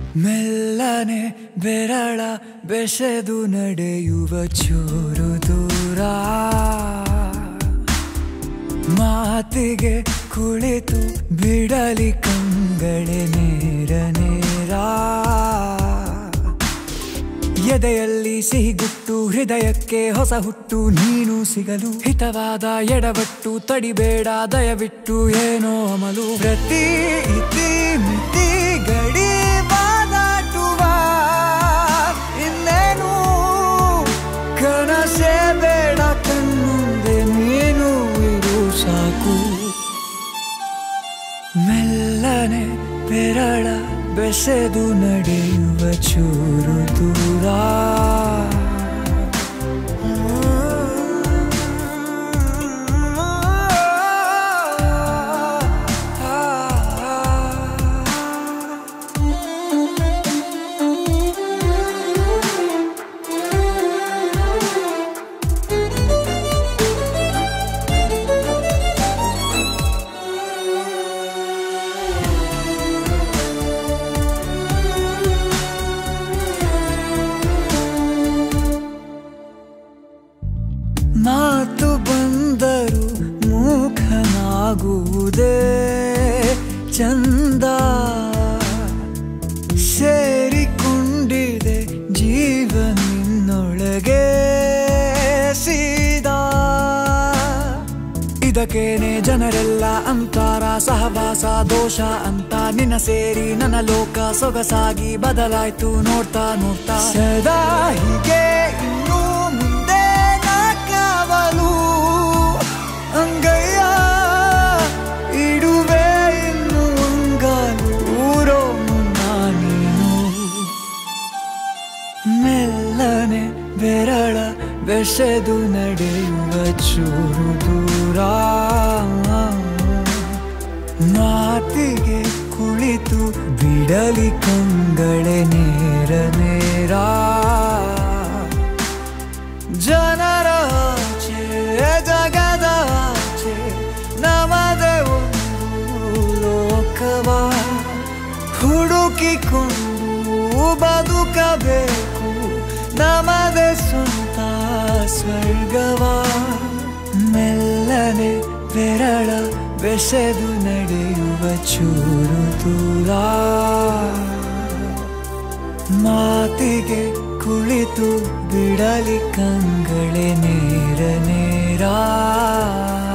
ಮೆಲ್ಲನೆ ಬೆರಳ ಬೆಸೆದು ನಡೆಯುವ ಚೂರು ದೂರ ಮಾತಿಗೆ ಕುಳಿತು ಬಿಡಲಿ ಕಂಗಳೆ ನೇರ ನೇರ ಎದೆಯಲ್ಲಿ ಸಿಹಿಗುಟ್ಟು ಹೃದಯಕ್ಕೆ ಹೊಸ ಹುಟ್ಟು ನೀನು ಸಿಗಲು ಹಿತವಾದ ಎಡವಟ್ಟು ತಡಿಬೇಡ ದಯವಿಟ್ಟು ಏನೋ ಅಮಲು ಪ್ರತಿ ಇತಿ ಮಿತಿ ಗಡಿ ಬಾದಾಟುವ ಇನ್ನೇನು ಕನಸೇ ಬೇಡ ಕಣ್ಣುಂದೆ ನೀನು ಇರು ಸಾಕು ಮೆಲ್ಲನೆ ಬೆರಳ ಬೆಸೆದು ನಡೆಯುವ ಚೂರು ದೂರ ಮಾತು ಬಂದರು ಮೂಖನಾಗುವುದೇ ಚಂದ ಸೇರಿಕೊಂಡಿದೆ ಜೀವನಿನ್ನೊಳಗೆ ಸೀದಾ ಇದಕ್ಕೇನೆ ಜನರೆಲ್ಲ ಅಂತಾರ ಸಹವಾಸ ದೋಷ ಅಂತ ನಿನ್ನ ಸೇರಿ ನನ್ನ ಲೋಕ ಸೊಗಸಾಗಿ ಬದಲಾಯ್ತು ನೋಡ್ತಾ ನೋಡ್ತಾ ಸದಾ ಹೀಗೆ ಇನ್ನೂ ಮುಂದೆ ಕಾವಲು ಅಂಗಯ್ಯ ಇಡುವೆ ಇನ್ನು ಅಂಗಾಲು ಊರೋ ಮುನ್ನ ನೀನು ಮೆಲ್ಲನೆ ಬೆರಳ ಬೆಸೆದು ನಡೆಯುವ ಚೂರು ದೂರ ಮಾತಿಗೆ ಕುಳಿತು ಬಿಡಲಿ ಕಂಗಳೆ ನೇರ ನೇರ ಜನರಾಚೆ ಜಗದಾಚೆ ನಮದೇ ಒಂದು ಲೋಕವ ಹುಡುಕಿಕೊಂಡು ಬದುಕಬೇಕು ನಮದೇ ಸ್ವಂತ ಸ್ವರ್ಗವ ಮೆಲ್ಲನೆ ಬೆರಳ ಬೆಸೆದು ನಡೆಯುವ ಚೂರು ದೂರ ಮಾತಿಗೆ ಕುಳಿತು ಬಿಡಲಿ ಕಂಗಳೆ ನೇರ ನೇರ